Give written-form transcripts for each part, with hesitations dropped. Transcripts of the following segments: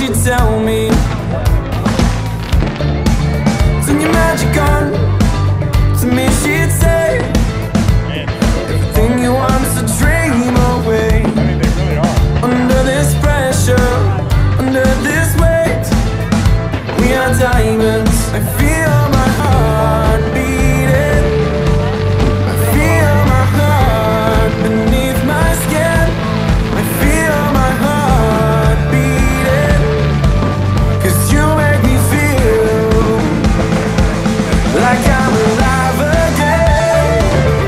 she'd tell me, turn your magic on. To me she'd say, everything you want is a dream away. Under this pressure, under this weight, we are diamonds. I feel my heart beating. I feel my heart beneath my skin. I feel my heart beating. 'Cause you make me feel like I'm alive again.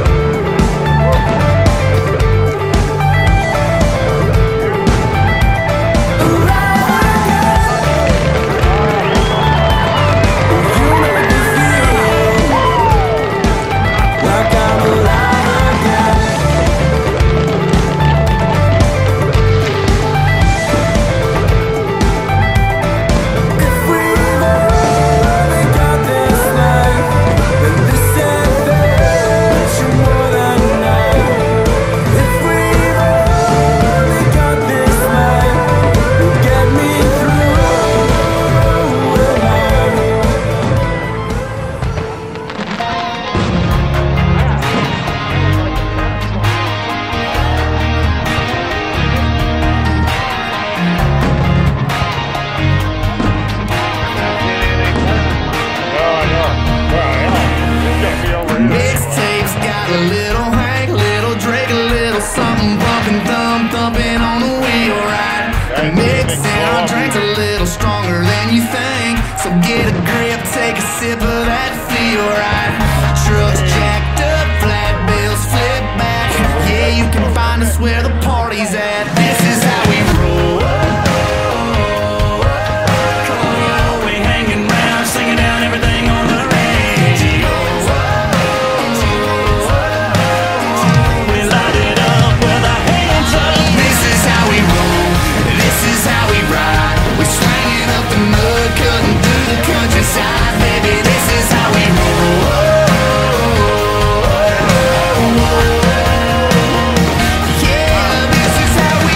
Alive again. You make me feel like I'm alive again. If we've only got this life, then this adventure more than enough. If we've only got this life, it'll get me through the night. Mixtapes got a little Hank, little Drake, a little something bumping, thumping on the wheel, right? Mixing our drinks a little stronger than you think, so get a grip, take a sip of that feel, right? Trucks jacked up, flat bills flip back. Yeah, you can find us where the party's at. This is how we roll. We hanging round, singing down everything on the radio. We light it up with our hands up. This is how we roll. This is how we ride. We're swinging up the mud, cutting through the countryside, baby. This is how we roll. Yeah, this is how we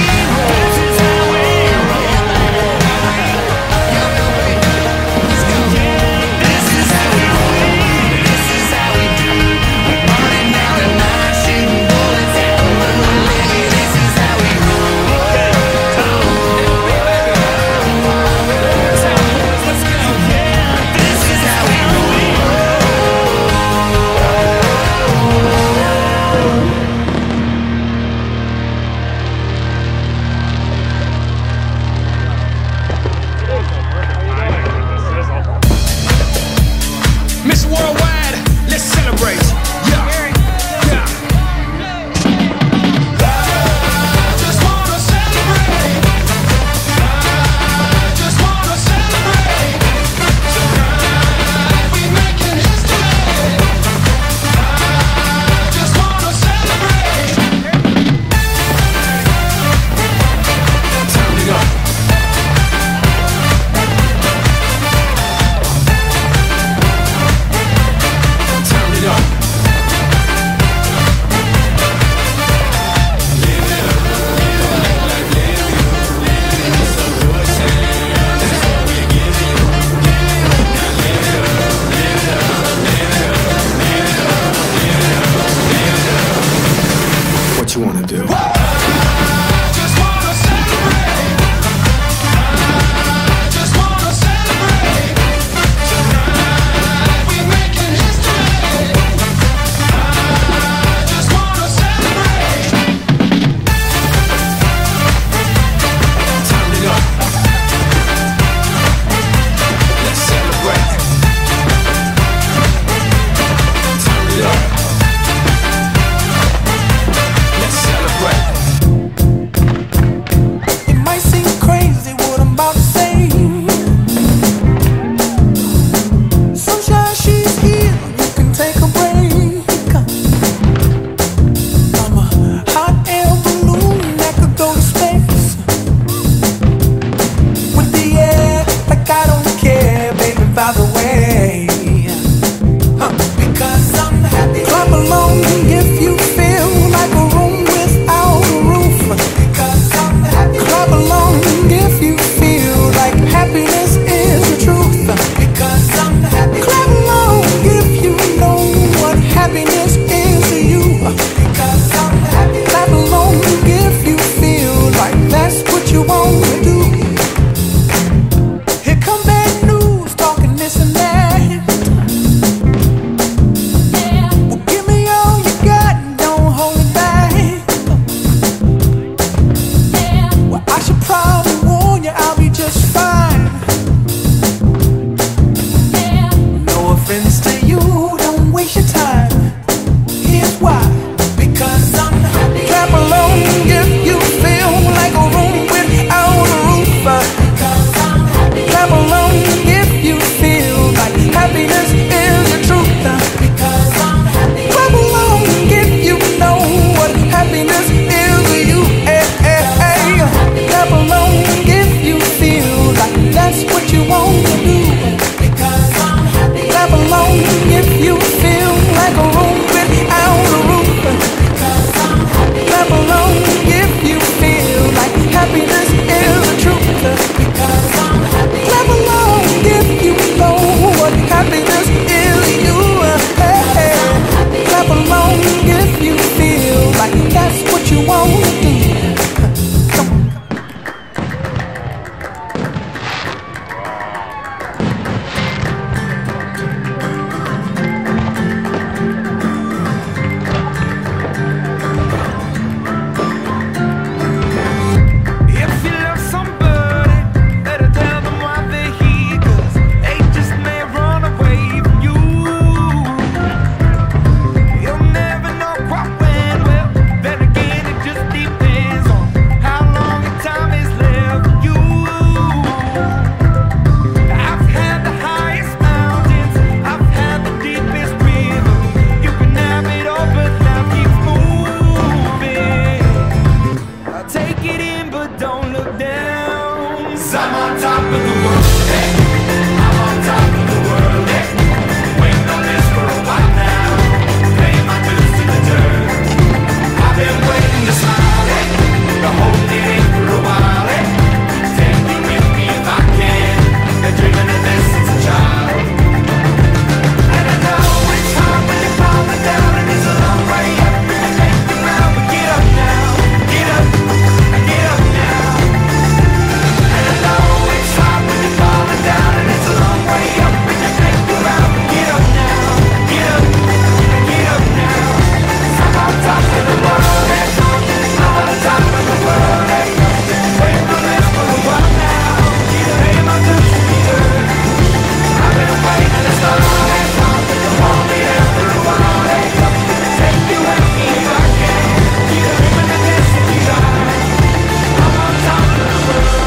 don't look down. 'Cause I'm on top of the world, hey. I'm on top of the world, hey. Waiting on this for a while now. Paying my dues to the dirt. I've been waiting to smile, hey. To hold it in for a while, hey. Take me with me if I can. Been dreaming of this since a child. And I know it's hard when you're falling down, and it's a long way up and you make the ground. But get up now, get up, get up now. And I know it's hard when you're falling down, and it's a long way up and you make the ground. But get up now, get up, get up now. 'Cause I'm on top of the world, hey. I'm on top of the world, hey. Waiting for this for a while now. Paying my dues to the earth. I've been waiting this long, hey. Hold me there for a while, hey. Take you with me if I can. Dreaming of this to be right. I'm on top of the world.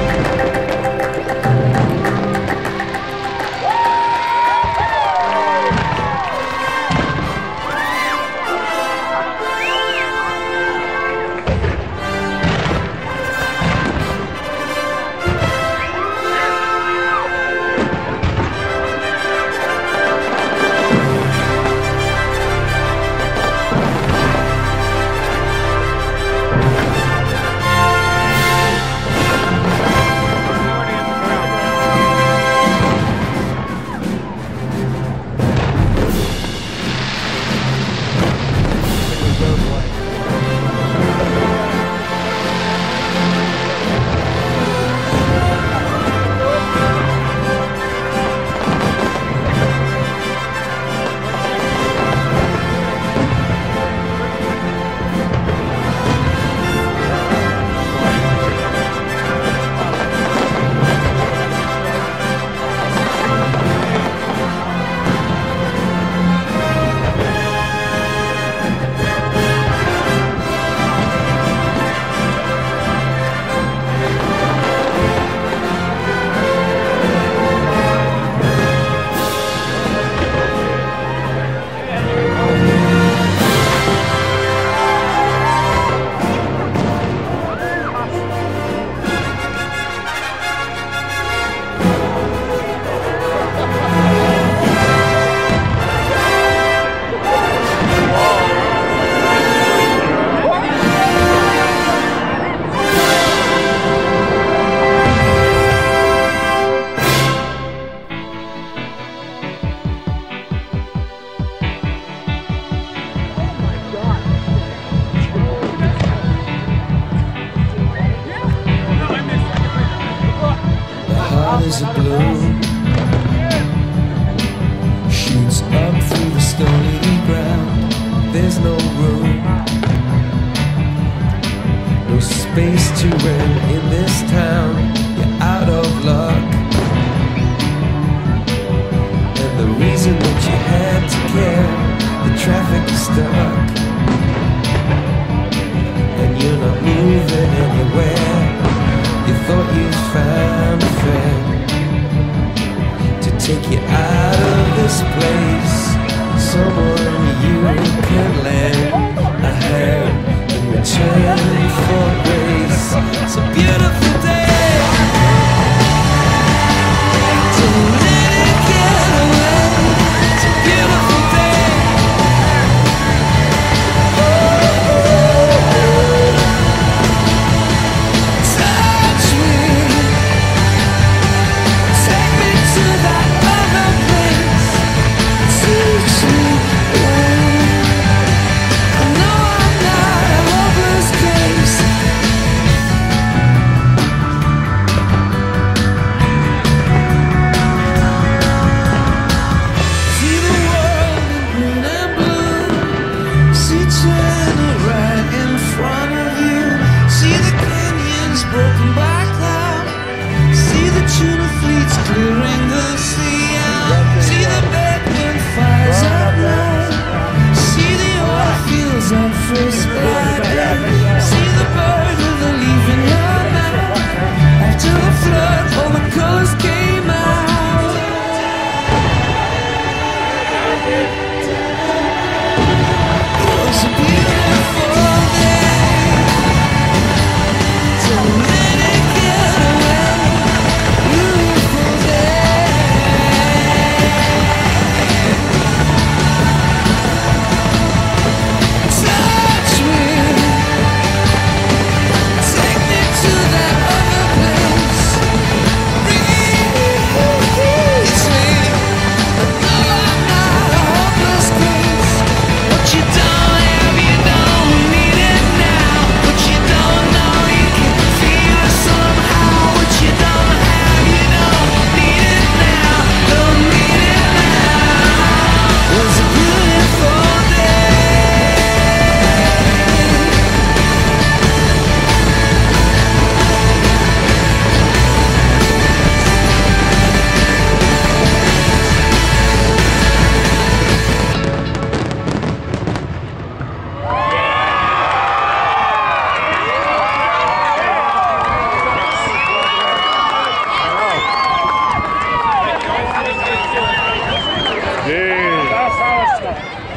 Is a blue shoots up through the stony ground. There's no room, no space to rent in this town. You're out of luck, and the reason that you had to care, the traffic is stuck, and you're not moving anywhere. You thought you'd found a friend to take you out of this place, someone you can lend a hand in return for grace. It's a beautiful day, don't let it get away. It's a beautiful day. Touch me, take me to that other place. Teach me, I know I'm not a hopeless case. See the world in green and blue. See China right in front of you. See the canyons broken by cloud. See the tuna fleets clearing the sea out. See the bedroom fires at night. See the oil fields on first light. See the bird with a leaf in her mouth. After the flood, all the colors came out. It was a beautiful day. Don't Okay.